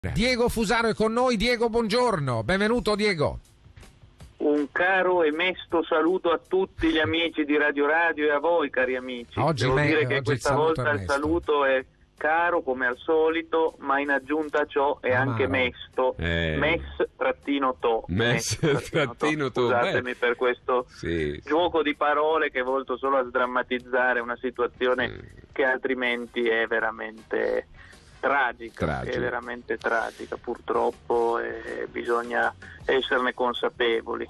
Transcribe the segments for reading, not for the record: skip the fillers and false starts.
Diego Fusaro è con noi. Diego, buongiorno, benvenuto Diego. Un caro e mesto saluto a tutti gli amici di Radio Radio e a voi cari amici. Devo dire che questa volta il saluto è caro come al solito, ma in aggiunta a ciò è anche mesto. Mess-to. Mess-to. Scusatemi per questo gioco di parole che è volto solo a sdrammatizzare una situazione che altrimenti è veramente tragica. È veramente tragica purtroppo, e bisogna esserne consapevoli.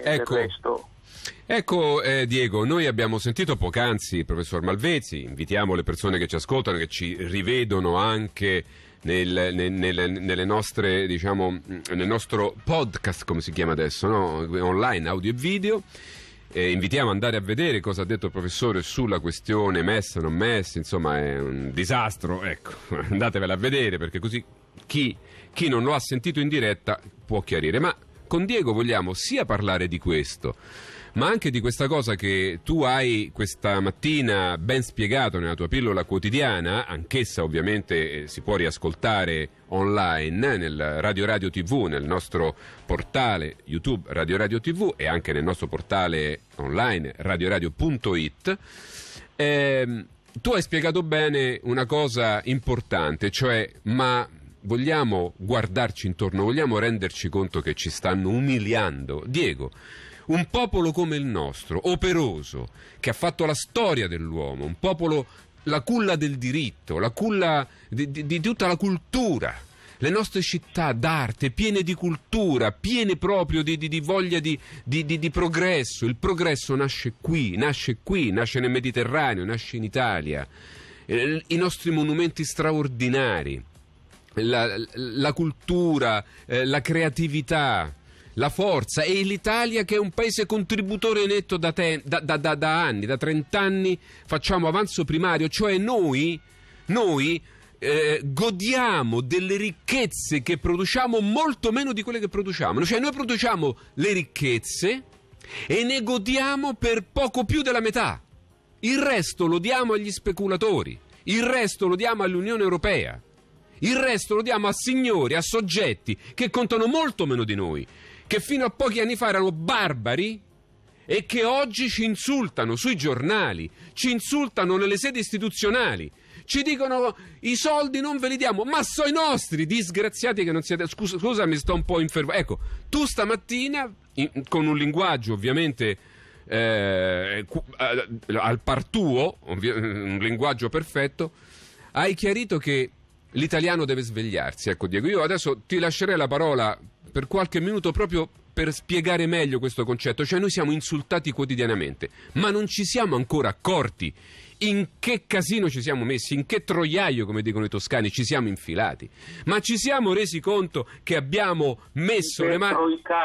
Ecco Diego, noi abbiamo sentito poc'anzi il professor Malvezzi, invitiamo le persone che ci ascoltano, che ci rivedono anche nelle nostre, diciamo, nel nostro podcast, come si chiama adesso, no? Online, audio e video. Invitiamo ad andare a vedere cosa ha detto il professore sulla questione messa o non messa, insomma è un disastro, ecco, andatevela a vedere perché così chi non lo ha sentito in diretta può chiarire. Ma con Diego vogliamo sia parlare di questo, ma anche di questa cosa che tu hai questa mattina ben spiegato nella tua pillola quotidiana, anch'essa ovviamente si può riascoltare online nel Radio TV, nel nostro portale YouTube Radio TV e anche nel nostro portale online radioradio.it. Tu hai spiegato bene una cosa importante, cioè ma vogliamo guardarci intorno, vogliamo renderci conto che ci stanno umiliando. Diego, un popolo come il nostro, operoso, che ha fatto la storia dell'uomo, un popolo, la culla del diritto, la culla di tutta la cultura, le nostre città d'arte piene di cultura, piene proprio di voglia di progresso. Il progresso nasce qui, nasce nel Mediterraneo, nasce in Italia. I nostri monumenti straordinari, la cultura, la creatività, la forza, e l'Italia che è un paese contributore netto da anni, da 30 anni facciamo avanzo primario, cioè noi godiamo delle ricchezze che produciamo molto meno di quelle che produciamo, cioè noi produciamo le ricchezze e ne godiamo per poco più della metà, il resto lo diamo agli speculatori, il resto lo diamo all'Unione Europea, il resto lo diamo a signori, a soggetti che contano molto meno di noi, che fino a pochi anni fa erano barbari e che oggi ci insultano sui giornali, ci insultano nelle sedi istituzionali, ci dicono i soldi non ve li diamo, ma sono i nostri, disgraziati che non siete. Scusami, sto un po' infermo. Ecco, tu stamattina con un linguaggio ovviamente al par tuo, un linguaggio perfetto, hai chiarito che l'italiano deve svegliarsi. Ecco Diego, io adesso ti lascerei la parola per qualche minuto proprio per spiegare meglio questo concetto. Cioè noi siamo insultati quotidianamente, ma non ci siamo ancora accorti in che casino ci siamo messi, in che troiaio, come dicono i toscani, ci siamo infilati. Ma ci siamo resi conto che abbiamo messo le mani...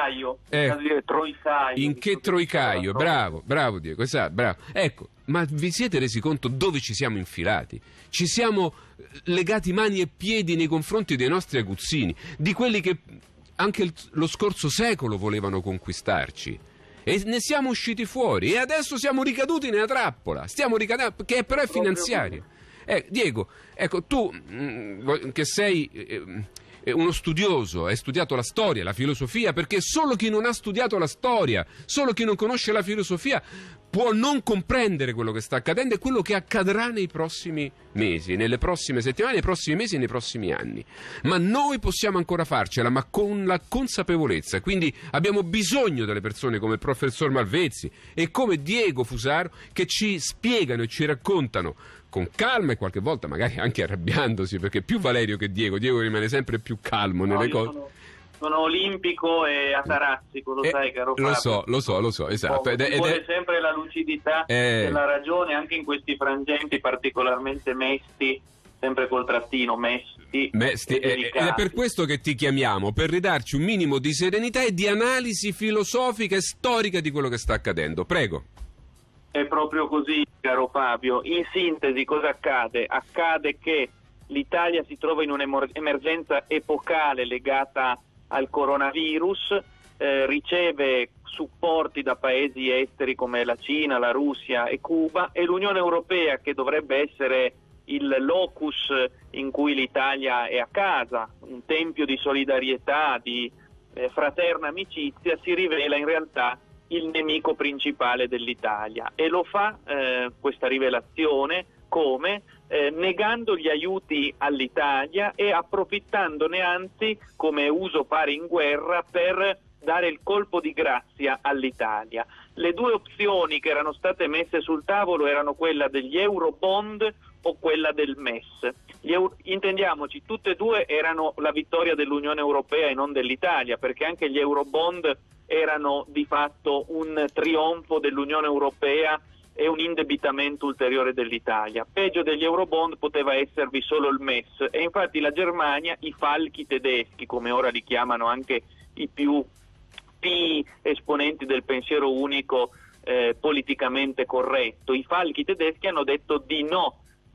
Troicaio. In che troicaio? Bravo Diego, esatto, bravo. Ecco, ma vi siete resi conto dove ci siamo infilati? Ci siamo legati mani e piedi nei confronti dei nostri aguzzini, di quelli che anche lo scorso secolo volevano conquistarci, e ne siamo usciti fuori e adesso siamo ricaduti nella trappola, che però è finanziaria. Diego, ecco, tu che sei uno studioso, hai studiato la storia, la filosofia, perché solo chi non ha studiato la storia, solo chi non conosce la filosofia può non comprendere quello che sta accadendo e quello che accadrà nei prossimi mesi, nelle prossime settimane, nei prossimi mesi e nei prossimi anni. Ma noi possiamo ancora farcela, ma con la consapevolezza. Quindi abbiamo bisogno delle persone come il professor Malvezzi e come Diego Fusaro, che ci spiegano e ci raccontano con calma e qualche volta magari anche arrabbiandosi, perché più Valerio che Diego rimane sempre più calmo nelle cose. Sono olimpico e atarazzico, lo sai, caro Fabio. Lo so, esatto. Vuole sempre la lucidità e la ragione anche in questi frangenti particolarmente mesti, sempre col trattino, mesti ed è per questo che ti chiamiamo, per ridarci un minimo di serenità e di analisi filosofica e storica di quello che sta accadendo. Prego. È proprio così, caro Fabio. In sintesi, cosa accade? Accade che l'Italia si trova in un'emergenza epocale legata al coronavirus, riceve supporti da paesi esteri come la Cina, la Russia e Cuba, e l'Unione Europea, che dovrebbe essere il locus in cui l'Italia è a casa, un tempio di solidarietà, di fraterna amicizia, si rivela in realtà il nemico principale dell'Italia, e lo fa questa rivelazione come negando gli aiuti all'Italia e approfittandone anzi, come è uso fare in guerra, per dare il colpo di grazia all'Italia. Le due opzioni che erano state messe sul tavolo erano quella degli Eurobond o quella del MES. Intendiamoci, tutte e due erano la vittoria dell'Unione Europea e non dell'Italia, perché anche gli Eurobond erano di fatto un trionfo dell'Unione Europea e un indebitamento ulteriore dell'Italia. Peggio degli Eurobond poteva esservi solo il MES, e infatti la Germania, i falchi tedeschi, come ora li chiamano anche i più esponenti del pensiero unico politicamente corretto, i falchi tedeschi hanno detto di no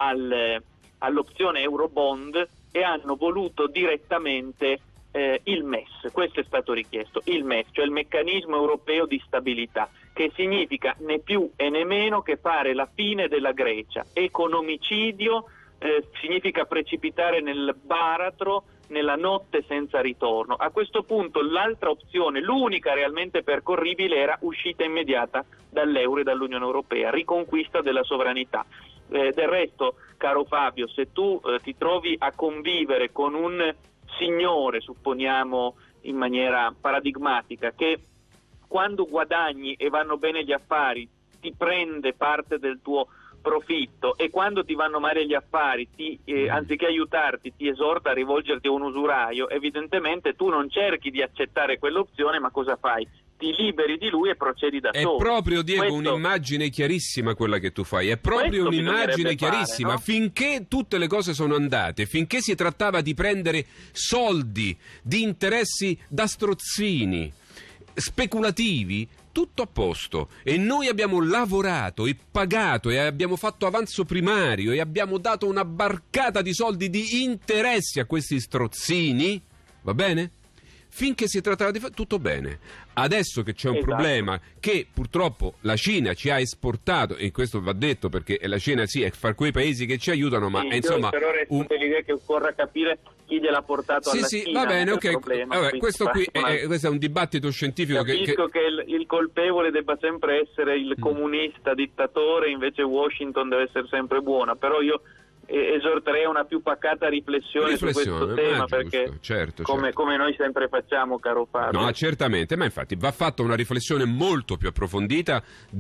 all'opzione Eurobond e hanno voluto direttamente il MES. Questo è stato richiesto, il MES, cioè il meccanismo europeo di stabilità, che significa né più e né meno che fare la fine della Grecia. Economicidio significa precipitare nel baratro, nella notte senza ritorno. A questo punto l'altra opzione, l'unica realmente percorribile, era uscita immediata dall'euro e dall'Unione Europea, riconquista della sovranità. Del resto, caro Fabio, se tu ti trovi a convivere con un signore, supponiamo in maniera paradigmatica, che quando guadagni e vanno bene gli affari ti prende parte del tuo profitto, e quando ti vanno male gli affari anziché aiutarti ti esorta a rivolgerti a un usuraio, evidentemente tu non cerchi di accettare quell'opzione, ma cosa fai? Ti liberi di lui e procedi da solo. È proprio, Diego, un'immagine chiarissima quella che tu fai, è proprio un'immagine chiarissima, no? Finché tutte le cose sono andate, finché si trattava di prendere soldi, di interessi da strozzini, speculativi, tutto a posto, e noi abbiamo lavorato e pagato e abbiamo fatto avanzo primario e abbiamo dato una barcata di soldi di interessi a questi strozzini, va bene? Finché si trattava di tutto bene. Adesso che c'è un problema che purtroppo la Cina ci ha esportato, e questo va detto perché la Cina sì è fra quei paesi che ci aiutano, ma insomma però resto l'idea che occorra capire chi gliel'ha portato alla Cina. Va bene, ok. Vabbè, questo è un dibattito scientifico. Capisco che il colpevole debba sempre essere il comunista dittatore, invece Washington deve essere sempre buona, però io esorterei a una più pacata riflessione su questo tema, perché certo. Come noi sempre facciamo, caro Fabio. No, certamente, ma infatti va fatta una riflessione molto più approfondita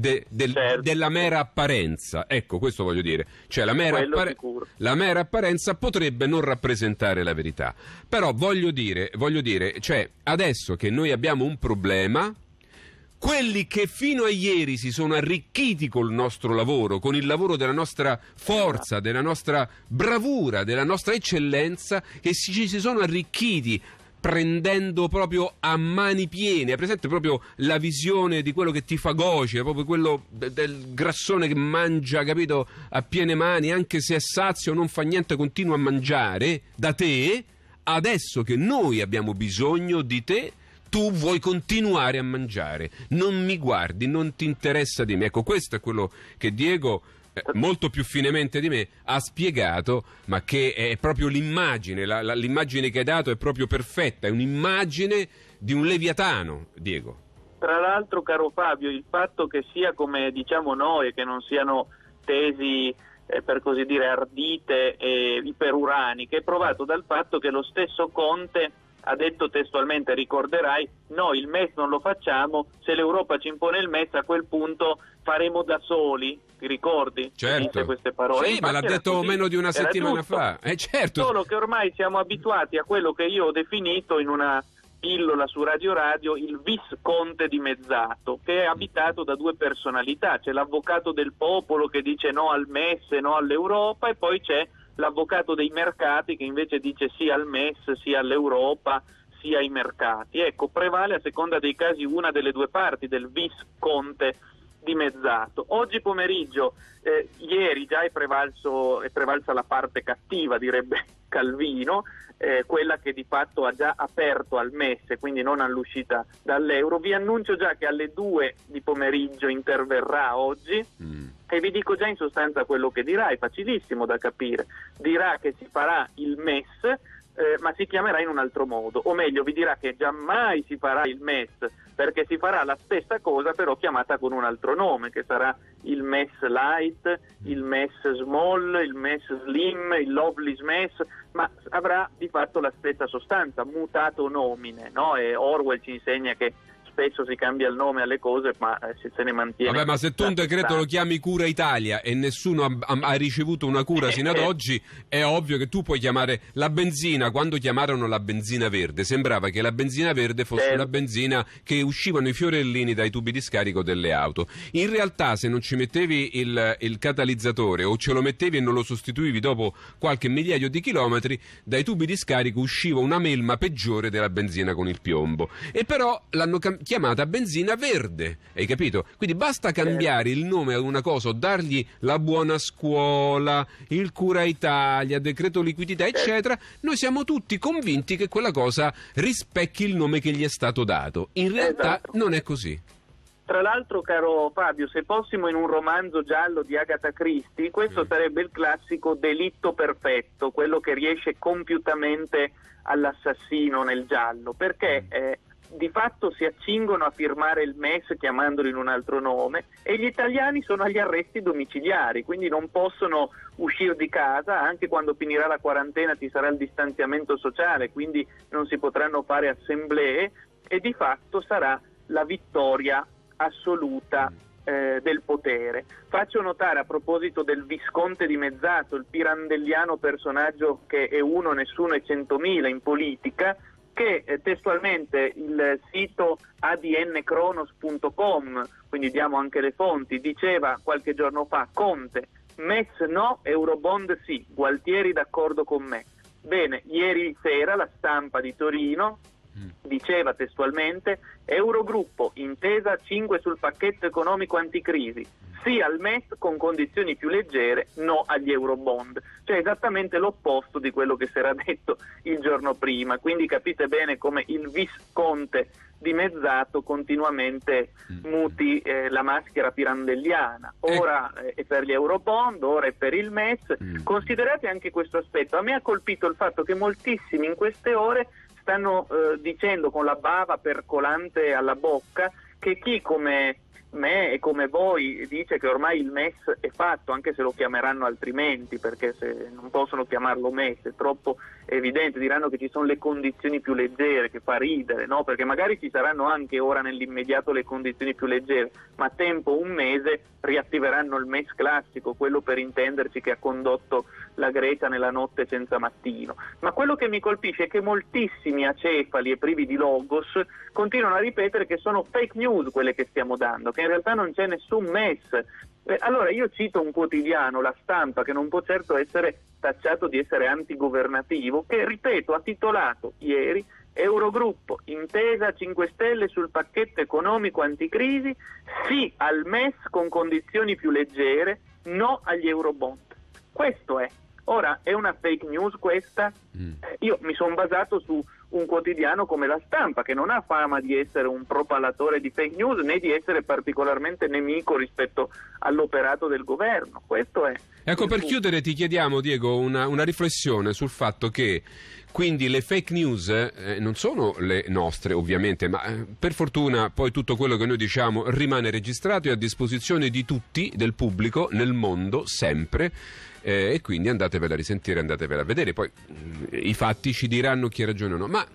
della mera apparenza. Ecco, questo voglio dire. Cioè la mera apparenza potrebbe non rappresentare la verità. Però voglio dire, cioè adesso che noi abbiamo un problema, quelli che fino a ieri si sono arricchiti col nostro lavoro, con il lavoro della nostra forza, della nostra bravura, della nostra eccellenza, che ci si sono arricchiti prendendo proprio a mani piene, è presente proprio la visione di quello che ti fagocita, proprio quello del grassone che mangia, capito, a piene mani, anche se è sazio non fa niente, continua a mangiare da te. Adesso che noi abbiamo bisogno di te, tu vuoi continuare a mangiare, non mi guardi, non ti interessa di me. Ecco, questo è quello che Diego, molto più finemente di me, ha spiegato, ma che è proprio l'immagine, l'immagine che hai dato è proprio perfetta, è un'immagine di un Leviatano, Diego. Tra l'altro, caro Fabio, il fatto che sia come diciamo noi, che non siano tesi per così dire ardite e iperuraniche, è provato dal fatto che lo stesso Conte ha detto testualmente, ricorderai, noi il MES non lo facciamo, se l'Europa ci impone il MES a quel punto faremo da soli, ti ricordi? Certo. Disse queste parole. Sì, ma l'ha detto così, meno di una settimana fa. Certo. Solo che ormai siamo abituati a quello che io ho definito in una pillola su Radio Radio il visconte dimezzato, che è abitato da due personalità. C'è l'avvocato del popolo che dice no al MES e no all'Europa, e poi c'è l'avvocato dei mercati che invece dice sì al MES, sì all'Europa, sì ai mercati. Ecco, prevale a seconda dei casi una delle due parti del visconte dimezzato. Oggi pomeriggio, ieri già è prevalsa la parte cattiva, direbbe Calvino, quella che di fatto ha già aperto al MES, quindi non all'uscita dall'euro. Vi annuncio già che alle 2 di pomeriggio interverrà oggi e vi dico già in sostanza quello che dirà, è facilissimo da capire. Dirà che si farà il MES, ma si chiamerà in un altro modo, o meglio vi dirà che giammai si farà il MES, perché si farà la stessa cosa però chiamata con un altro nome, che sarà il MES Light, il MES Small, il MES Slim, il Loveless MES, ma avrà di fatto la stessa sostanza, mutato nomine, no? E Orwell ci insegna che spesso si cambia il nome alle cose, ma se ne mantiene. Vabbè, ma se tu un decreto lo chiami Cura Italia e nessuno ha ricevuto una cura sino ad oggi, è ovvio che tu puoi chiamare la benzina. Quando chiamarono la benzina verde, sembrava che la benzina verde fosse una benzina che uscivano i fiorellini dai tubi di scarico delle auto. In realtà, se non ci mettevi il catalizzatore o ce lo mettevi e non lo sostituivi dopo qualche migliaio di chilometri, dai tubi di scarico usciva una melma peggiore della benzina con il piombo. E però l'hanno chiamata benzina verde, hai capito? Quindi basta cambiare il nome ad una cosa o dargli la buona scuola, il Cura Italia, decreto liquidità, eccetera. Noi siamo tutti convinti che quella cosa rispecchi il nome che gli è stato dato. In realtà non è così. Tra l'altro, caro Fabio, se fossimo in un romanzo giallo di Agatha Christie, questo sarebbe il classico delitto perfetto, quello che riesce compiutamente all'assassino nel giallo, perché di fatto si accingono a firmare il MES chiamandolo in un altro nome e gli italiani sono agli arresti domiciliari, quindi non possono uscire di casa, anche quando finirà la quarantena ci sarà il distanziamento sociale, quindi non si potranno fare assemblee e di fatto sarà la vittoria assoluta del potere. Faccio notare, a proposito del Visconte di Mezzato, il pirandelliano personaggio che è uno, nessuno e 100.000 in politica, che testualmente il sito adnkronos.com, quindi diamo anche le fonti, diceva qualche giorno fa: Conte, MES no, Eurobond sì, Gualtieri d'accordo con me. Bene, ieri sera la Stampa di Torino diceva testualmente: Eurogruppo, intesa 5 sul pacchetto economico anticrisi, sì al MES con condizioni più leggere, no agli Eurobond. Cioè esattamente l'opposto di quello che si era detto il giorno prima, quindi capite bene come il Visconte di Mezzato continuamente muti la maschera pirandelliana, ora è per gli Eurobond, ora è per il MES. Considerate anche questo aspetto. A me ha colpito il fatto che moltissimi in queste ore stanno dicendo con la bava percolante alla bocca che chi come me e come voi dice che ormai il MES è fatto, anche se lo chiameranno altrimenti, perché se non possono chiamarlo MES è troppo evidente, diranno che ci sono le condizioni più leggere, che fa ridere, no? Perché magari ci saranno anche ora nell'immediato le condizioni più leggere, ma a tempo un mese riattiveranno il MES classico, quello per intenderci che ha condotto la Grecia nella notte senza mattino. Ma quello che mi colpisce è che moltissimi acefali e privi di logos continuano a ripetere che sono fake news quelle che stiamo dando, che in realtà non c'è nessun MES. Allora io cito un quotidiano, La Stampa, che non può certo essere tacciato di essere antigovernativo, che, ripeto, ha titolato ieri: Eurogruppo, intesa 5 Stelle sul pacchetto economico anticrisi, sì al MES con condizioni più leggere, no agli Eurobond. Questo è. Ora, è una fake news questa? Io mi sono basato su un quotidiano come La Stampa, che non ha fama di essere un propalatore di fake news né di essere particolarmente nemico rispetto all'operato del governo. Questo è. Ecco, per chiudere ti chiediamo, Diego, una riflessione sul fatto che quindi le fake news non sono le nostre, ovviamente, ma per fortuna poi tutto quello che noi diciamo rimane registrato e a disposizione di tutti, del pubblico, nel mondo, sempre. E quindi andatevela a risentire, andatevela a vedere, poi i fatti ci diranno chi ha ragione o no. Ma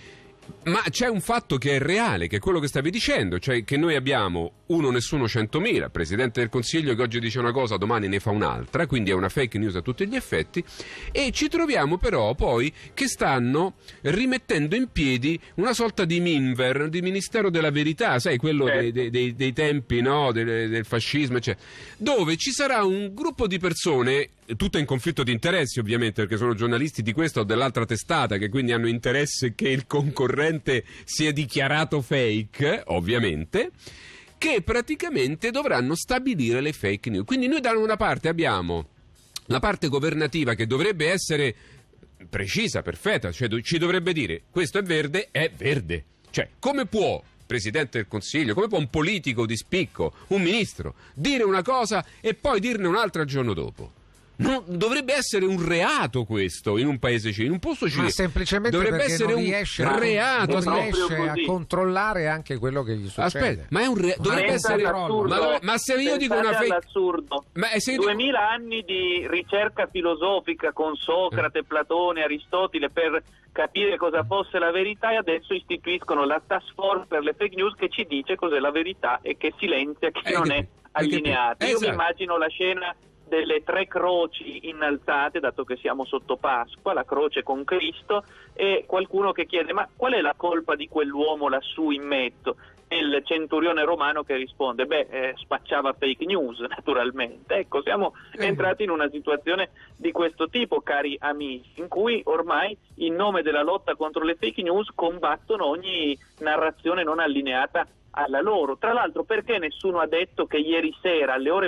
c'è un fatto che è reale, che è quello che stavi dicendo, cioè che noi abbiamo uno nessuno 100.000, Presidente del Consiglio che oggi dice una cosa, domani ne fa un'altra, quindi è una fake news a tutti gli effetti, e ci troviamo però poi che stanno rimettendo in piedi una sorta di Minver, di Ministero della Verità, sai, quello dei tempi, no, del fascismo, eccetera, dove ci sarà un gruppo di persone, tutte in conflitto di interessi ovviamente, perché sono giornalisti di questa o dell'altra testata, che quindi hanno interesse che il concorrente sia dichiarato fake, ovviamente, che praticamente dovranno stabilire le fake news. Quindi noi da una parte abbiamo la parte governativa che dovrebbe essere precisa, perfetta, cioè ci dovrebbe dire questo è verde, cioè come può Presidente del Consiglio, come può un politico di spicco, un ministro, dire una cosa e poi dirne un'altra il giorno dopo? Dovrebbe essere un reato questo in un paese civile, in un posto civile. Ma semplicemente dovrebbe essere non un riesce reato. Non riesce a controllare anche quello che gli succede. Aspetta, ma è un dovrebbe essere ma se io dico una fake, all'assurdo. 2000 anni di ricerca filosofica con Socrate, Platone, Aristotele per capire cosa fosse la verità, e adesso istituiscono la task force per le fake news che ci dice cos'è la verità e che silenzia chi non è allineato. Io mi immagino la scena delle 3 croci innalzate, dato che siamo sotto Pasqua, la croce con Cristo, e qualcuno che chiede: ma qual è la colpa di quell'uomo lassù in mezzo? E il centurione romano che risponde: spacciava fake news, naturalmente. Ecco, siamo entrati in una situazione di questo tipo, cari amici, in cui ormai in nome della lotta contro le fake news combattono ogni narrazione non allineata alla loro. Tra l'altro, perché nessuno ha detto che ieri sera alle ore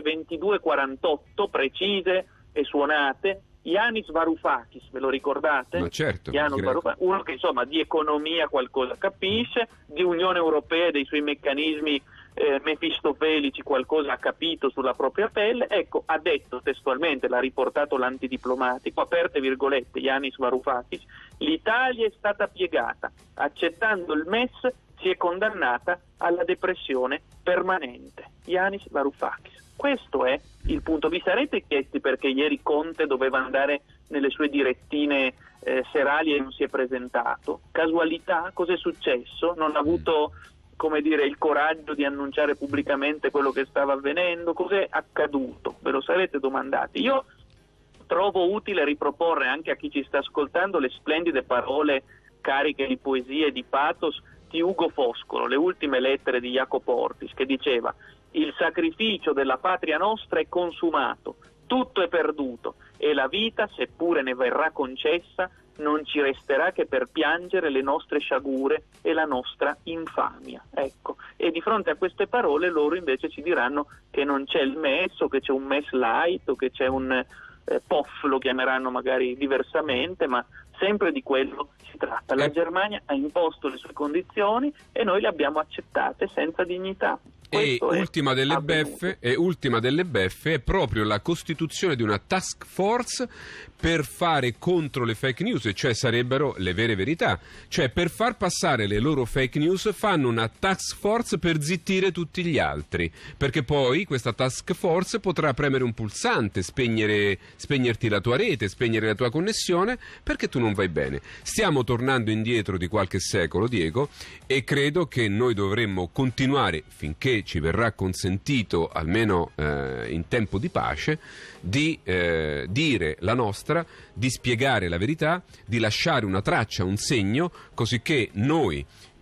22:48 precise e suonate Yanis Varoufakis, ve lo ricordate? Ma certo, uno che insomma di economia qualcosa capisce, di Unione Europea e dei suoi meccanismi mefistofelici qualcosa ha capito sulla propria pelle, ecco, ha detto testualmente, l'ha riportato l'antidiplomatico, aperte virgolette, Yanis Varoufakis: l'Italia è stata piegata, accettando il MES si è condannata alla depressione permanente. Yanis Varoufakis. Questo è il punto. Vi sarete chiesti perché ieri Conte doveva andare nelle sue direttine serali e non si è presentato? Casualità? Cos'è successo? Non ha avuto, come dire, il coraggio di annunciare pubblicamente quello che stava avvenendo? Cos'è accaduto? Ve lo sarete domandati. Io trovo utile riproporre anche a chi ci sta ascoltando le splendide parole cariche di poesia e di pathos di Ugo Foscolo, le ultime lettere di Jacopo Ortis, che diceva: il sacrificio della patria nostra è consumato, tutto è perduto e la vita, seppure ne verrà concessa, non ci resterà che per piangere le nostre sciagure e la nostra infamia. Ecco, e di fronte a queste parole loro invece ci diranno che non c'è il MES, o che c'è un MES light, o che c'è un POF, lo chiameranno magari diversamente, ma sempre di quello si tratta. La Germania ha imposto le sue condizioni e noi le abbiamo accettate senza dignità. E ultima delle beffe è proprio la costituzione di una task force per fare contro le fake news, cioè sarebbero le vere verità, cioè per far passare le loro fake news fanno una task force per zittire tutti gli altri, perché poi questa task force potrà premere un pulsante, spegnerti la tua rete, spegnere la tua connessione perché tu non vai bene. Stiamo tornando indietro di qualche secolo, Diego, e credo che noi dovremmo continuare, finché ci verrà consentito, almeno in tempo di pace, di dire la nostra, di spiegare la verità, di lasciare una traccia, un segno, così che noi,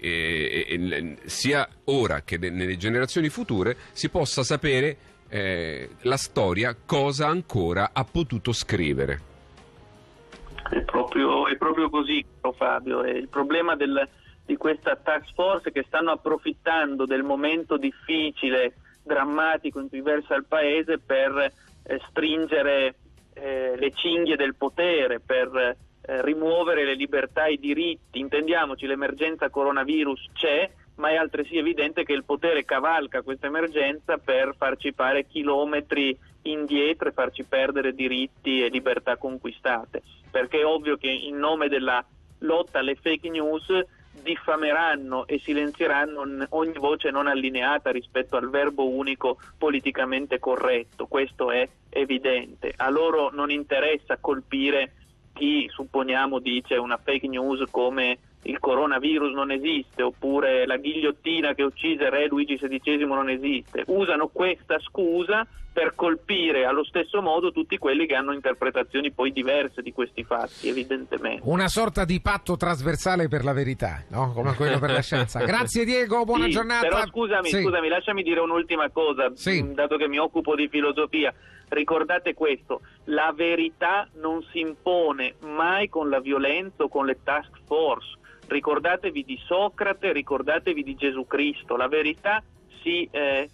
sia ora che nelle generazioni future, si possa sapere la storia, cosa ancora ha potuto scrivere. È proprio così, Fabio. È il problema di questa task force, che stanno approfittando del momento difficile, drammatico in cui versa il paese per stringere le cinghie del potere, per rimuovere le libertà e i diritti. Intendiamoci, l'emergenza coronavirus c'è, ma è altresì evidente che il potere cavalca questa emergenza per farci fare chilometri indietro e farci perdere diritti e libertà conquistate, perché è ovvio che in nome della lotta alle fake news diffameranno e silenzieranno ogni voce non allineata rispetto al verbo unico politicamente corretto. Questo è evidente. A loro non interessa colpire chi, supponiamo, dice una fake news come il coronavirus non esiste, oppure la ghigliottina che uccise re Luigi XVI non esiste. Usano questa scusa per colpire allo stesso modo tutti quelli che hanno interpretazioni poi diverse di questi fatti, evidentemente. Una sorta di patto trasversale per la verità, no? Come quello per la scienza. Grazie Diego, buona giornata. Però scusami, lasciami dire un'ultima cosa, dato che mi occupo di filosofia. Ricordate questo: la verità non si impone mai con la violenza o con le task force. Ricordatevi di Socrate, ricordatevi di Gesù Cristo. La verità si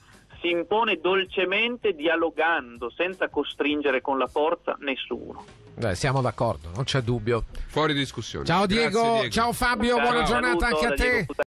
impone dolcemente, dialogando, senza costringere con la forza nessuno. Siamo d'accordo, non c'è dubbio. Fuori discussione. Ciao Diego, Grazie, Diego. ciao Fabio, buona giornata anche a te.